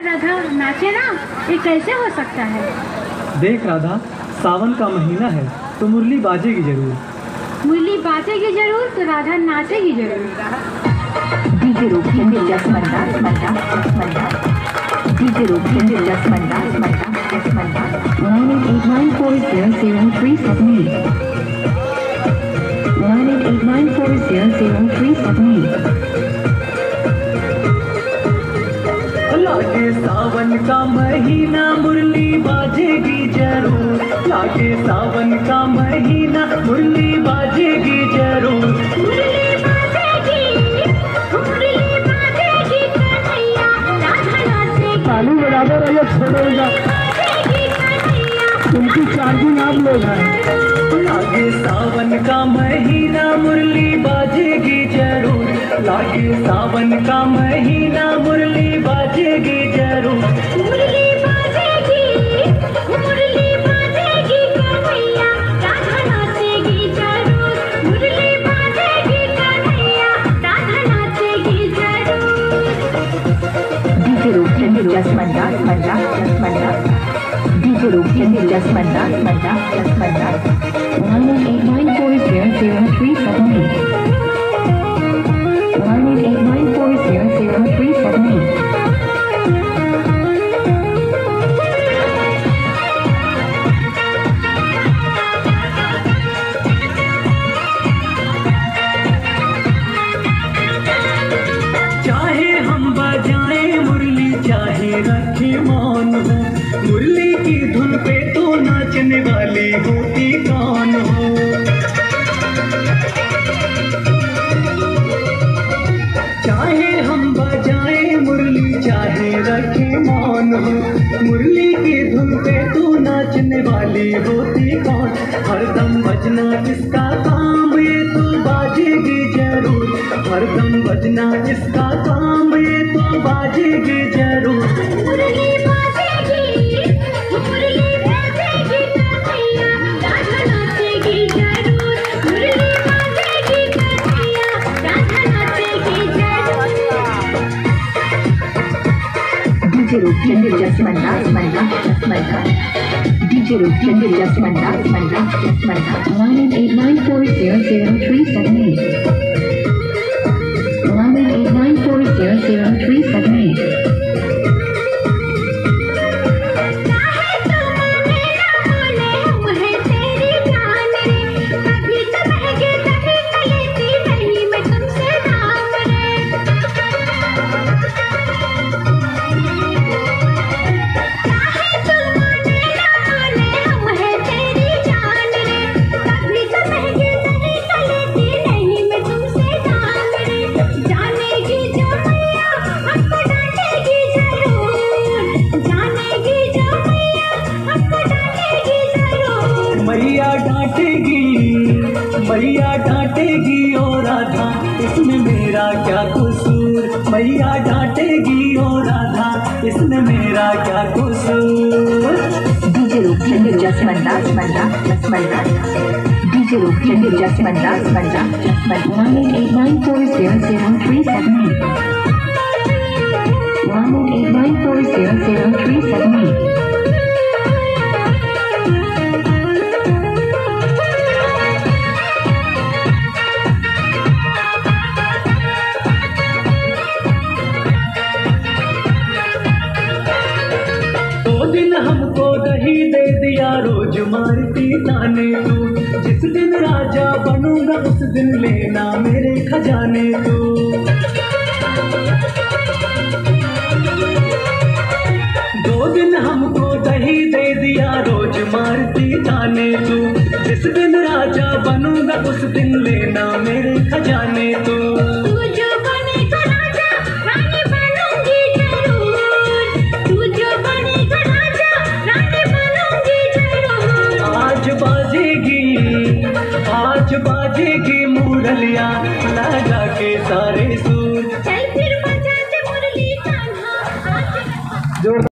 राधा नाचे ना, ये कैसे हो सकता है? देख राधा, सावन का महीना है तो मुरली बाजेगी जरूर। मुरली बाजेगी जरूर तो राधा नाचेगी जरूर। डीजे रोकिंग जस्ट मंदा मंदा मंदा डीजे रोकिंग जस्ट मंदा मंदा जस्ट मंदा 9889400378 9889400378 लागे सावन का महीना मुरली बाजेगी जरूर। लागे सावन का महीना मुरली बाजेगी जरूर। मुरली बाजेगी कन्हैया, राधा नाचेगी। ताली बजाते रहिए, छोड़ेगा उनकी चार्जिंग आप लोग हैं। लागे सावन का महीना मुरली बाजेगी जरूर। लागे सावन का महीना मुरली बाजेगी जरूर। मुरली बाजेगी कन्हैया, राधा नाचेगी जरूर। मुरली बाजेगी कन्हैया, राधा नाचेगी जरूर। डीजे रोकिंग जस्ट मंदा मंदा जस्ट मंदा डीजे रोकिंग जस्ट मंदा मंदा जस्ट मंदा 9889400378 9889400378 चाहे हम बजाएं मुरली, चाहे रखे मौन हो, मुरली की धुन पे तो नाचने वाली होती कौन हो। चाहे हम बजाएं मुरली, चाहे रखे मौन हो, मुरली की धुन पे तो नाचने वाली होती कौन। हरदम बजना इसका काम, ये तो बाजेगी जरूर। हरदम बजना इसका काम, ये तो बाजेगी जरूर। मुरली बाजेगी कन्हैया, राधा नाचेगी जरूर। मुरली बाजेगी कन्हैया, राधा नाचेगी जरूर। डीजे रोकिंग जस्ट मंदा मंदा जस्ट मंदा डीजे रोकिंग जस्ट मंदा मंदा जस्ट मंदा 9889400378 9889400378 मैया डांटेगी ओ राधा, इसमें मेरा क्या कसूर। मैया डांटेगी ओ राधा, इसमें मेरा क्या कसूर। डीजे रोकिंग जस्ट मंदा मंदा जस्ट मंदा डीजे रोकिंग जस्ट मंदा मंदा जस्ट मंदा 9889400378 9889400378 हमको दही दे दिया, रोज मारती ताने तू। जिस दिन राजा बनूंगा उस दिन लेना मेरे खजाने तू। 2 दिन हमको दही दे दिया, रोज मारती ताने तू। जिस दिन राजा बनूंगा उस दिन लेना मेरे खजाने तू। आज बाजेगी मुरलिया, लगा के सारे